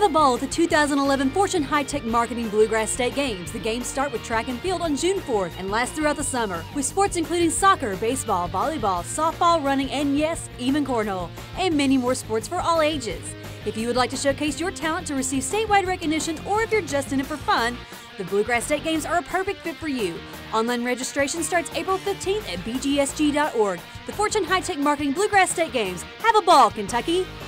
Have a ball at the 2011 Fortune High-Tech Marketing Bluegrass State Games. The games start with track and field on June 4th and last throughout the summer, with sports including soccer, baseball, volleyball, softball, running, and yes, even cornhole, and many more sports for all ages. If you would like to showcase your talent to receive statewide recognition, or if you're just in it for fun, the Bluegrass State Games are a perfect fit for you. Online registration starts April 15th at bgsg.org. The Fortune High-Tech Marketing Bluegrass State Games. Have a ball, Kentucky!